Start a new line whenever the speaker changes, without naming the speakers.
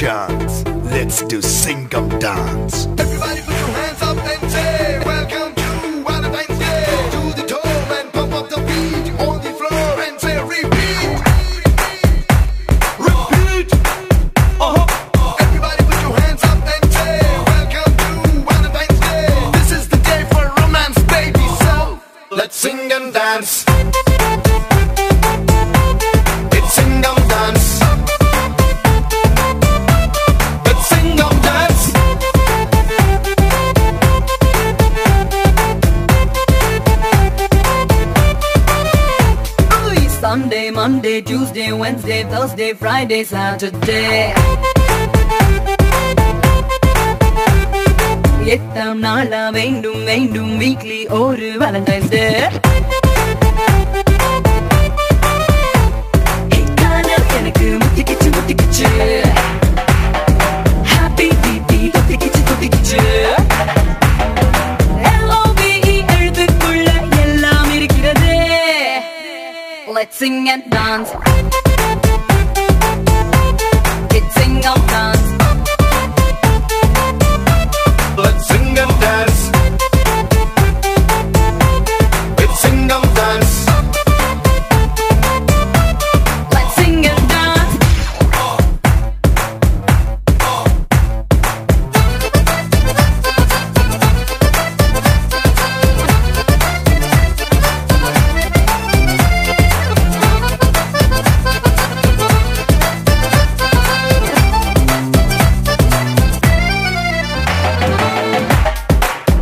chance. Let's do singam dance.
Everybody put your hands up and say welcome to Valentine's Day. To the dome and pump up the beat on the floor and say repeat. Repeat. Everybody put your hands up and say welcome to Valentine's Day. This is the day for romance, baby. So let's sing and dance. It's singam dance. Let's singam dance.
Sunday, Monday, Tuesday, Wednesday, Thursday, Friday, Saturday. எட்டாம் நாளா வேண்டும் வேண்டும் weekly ஒரு Valentine's Day. காலம் எனக்கு முத்திக்கிச்சு முத்திக்கிச்சு. Happy baby தொத்திக்கிச்சு தொத்திக்கிச்சு. LOVE எழுத்துக்குள்ள எல்லாம் இருக்கிறது. Let's sing and dance. It's sing and dance.